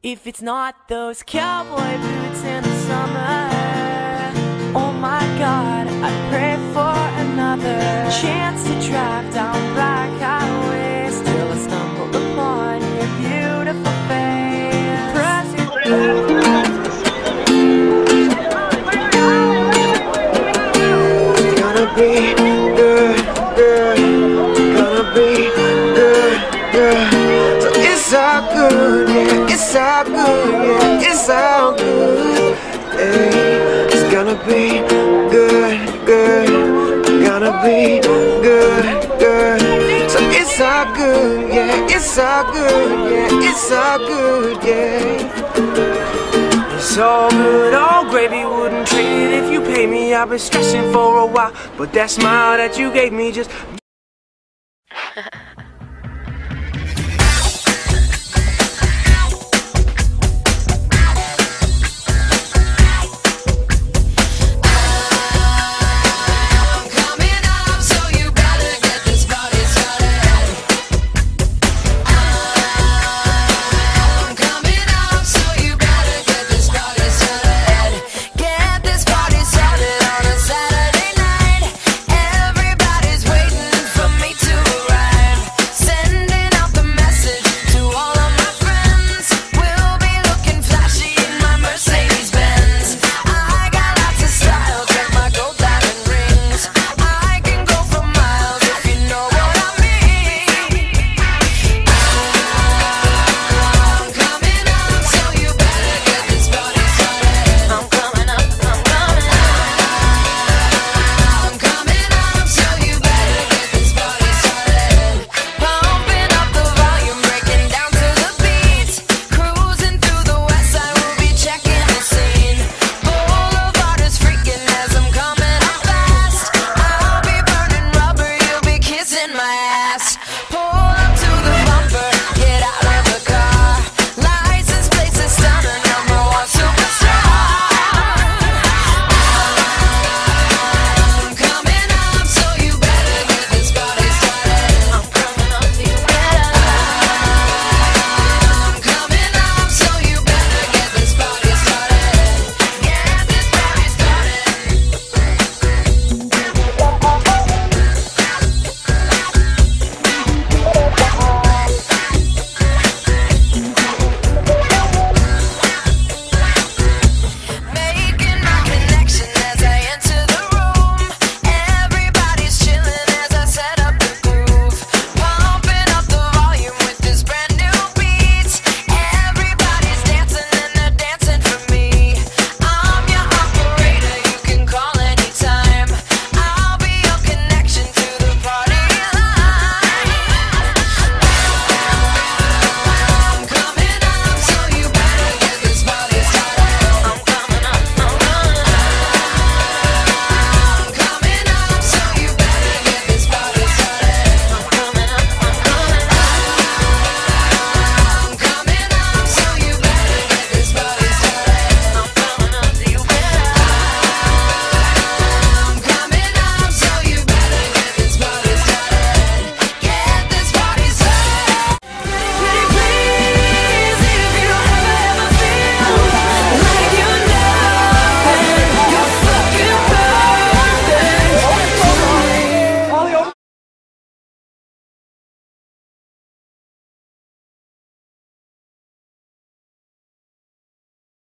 If it's not those cowboy boots in the summer, oh my God, I pray for another chance to drive down black highways till I stumble upon your beautiful face. Gonna be good, good. Gonna be good, good. So it's all good, yeah. It's all good, yeah. It's all good. Hey, it's gonna be good, good. Gonna be good, good. So it's all good, yeah. It's all good, yeah. It's all good, yeah. It's all good, all gravy, wouldn't trade it if you pay me. I've been stressing for a while, but that smile that you gave me just